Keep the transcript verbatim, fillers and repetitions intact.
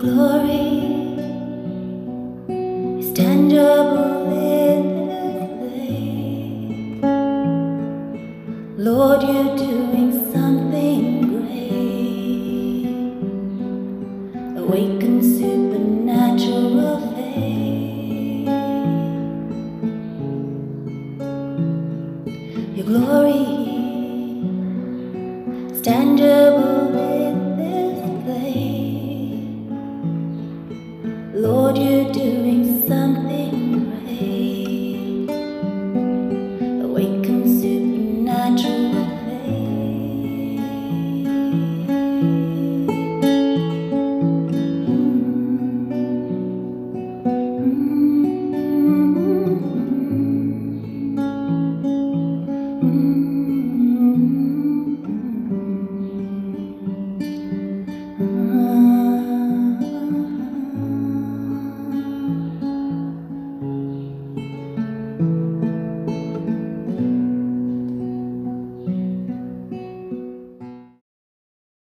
glory is tangible in this place. Lord, you're doing something great. Awaken supernatural faith. Your glory is tangible in this place. Lord, you're doing